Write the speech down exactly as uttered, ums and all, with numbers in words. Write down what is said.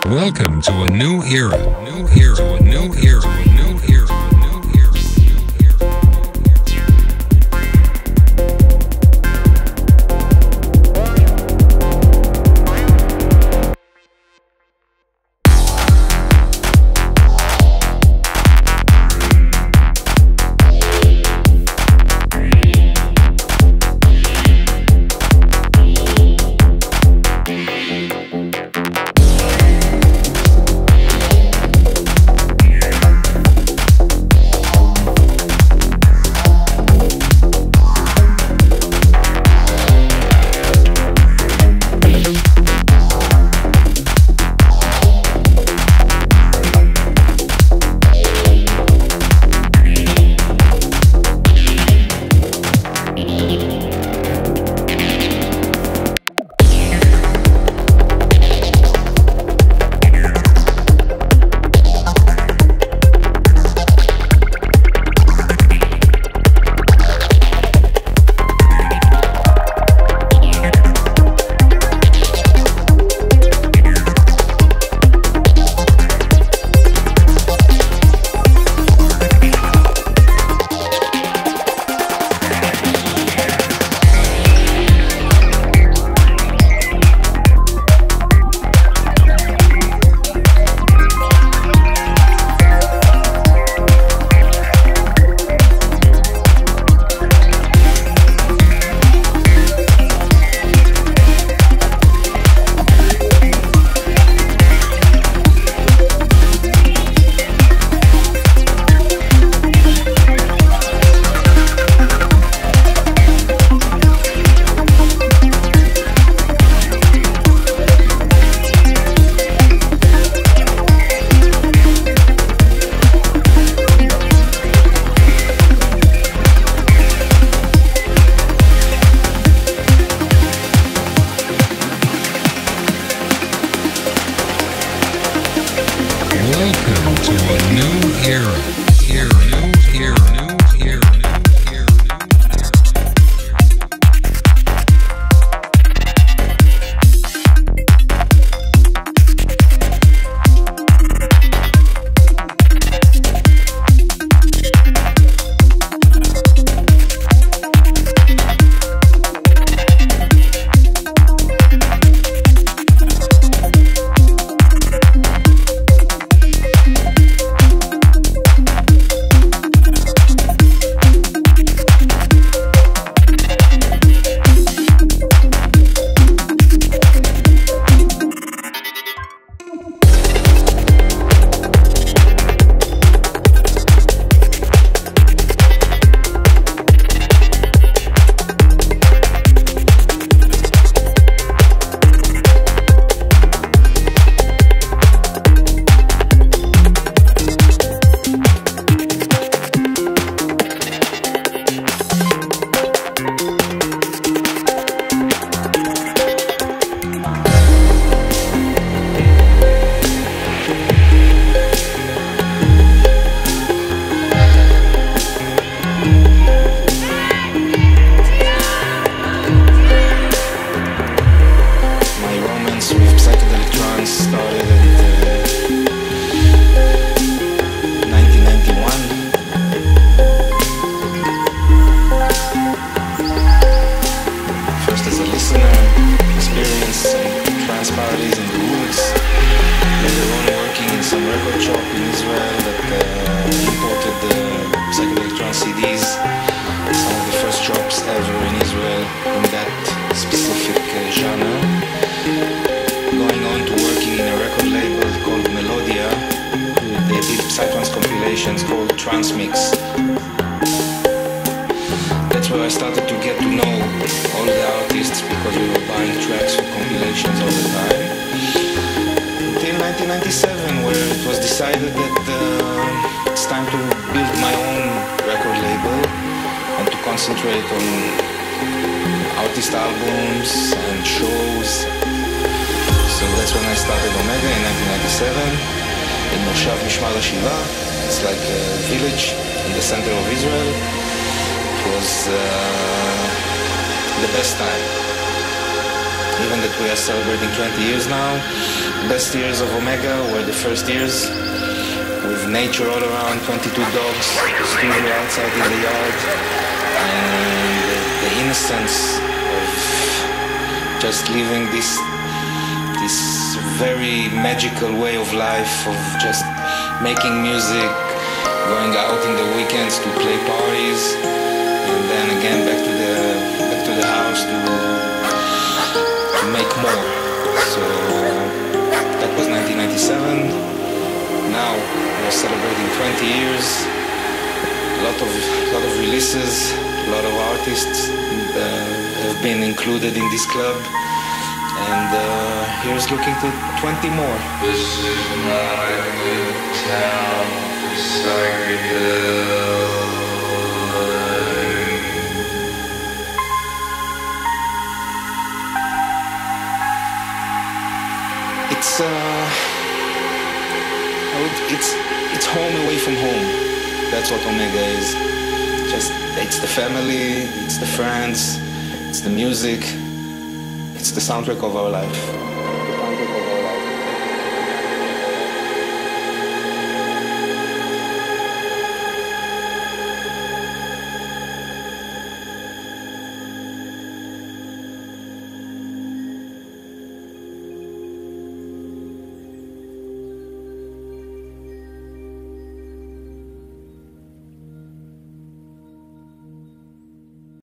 Welcome to a new era. New era. A new era. A new era. It's like a village in the center of Israel. It was uh, the best time. even that we are celebrating twenty years now. Best years of Hommega were the first years, with nature all around, twenty-two dogs, studio outside in the yard, and the, the innocence of just living this this very magical way of life, of just making music, going out in the weekends to play parties, and then again back to the back to the house to, to make more. So that was nineteen ninety-seven. Now we're celebrating twenty years. A lot of lot of releases, a lot of artists uh, have been included in this club, and uh, here's looking to twenty more. This is my good town for Psychedelic. It's uh, I would, it's it's home away from home. That's what Hommega is. Just it's the family, it's the friends, it's the music, it's the soundtrack of our life. The soundtrack of our life.